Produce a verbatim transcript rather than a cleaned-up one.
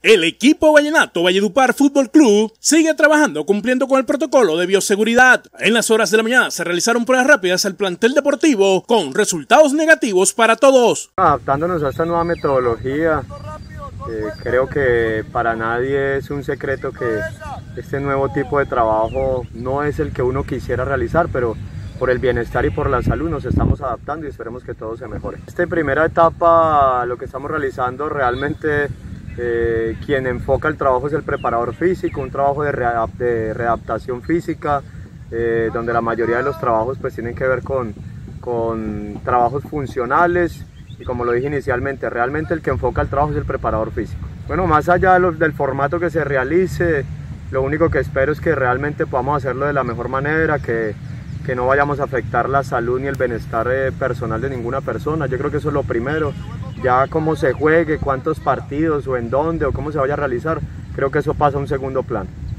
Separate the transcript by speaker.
Speaker 1: El equipo vallenato Valledupar Fútbol Club sigue trabajando cumpliendo con el protocolo de bioseguridad. En las horas de la mañana se realizaron pruebas rápidas al plantel deportivo con resultados negativos para todos.
Speaker 2: Adaptándonos a esta nueva metodología, eh, creo que para nadie es un secreto que este nuevo tipo de trabajo no es el que uno quisiera realizar, pero por el bienestar y por la salud nos estamos adaptando y esperemos que todo se mejore. Esta primera etapa, lo que estamos realizando realmente, eh, quien enfoca el trabajo es el preparador físico, un trabajo de, readap de readaptación física, eh, donde la mayoría de los trabajos pues tienen que ver con, con trabajos funcionales y, como lo dije inicialmente, realmente el que enfoca el trabajo es el preparador físico. Bueno, más allá de los, del formato que se realice, lo único que espero es que realmente podamos hacerlo de la mejor manera, que que no vayamos a afectar la salud ni el bienestar eh, personal de ninguna persona. Yo creo que eso es lo primero. Ya cómo se juegue, cuántos partidos o en dónde o cómo se vaya a realizar, creo que eso pasa a un segundo plano.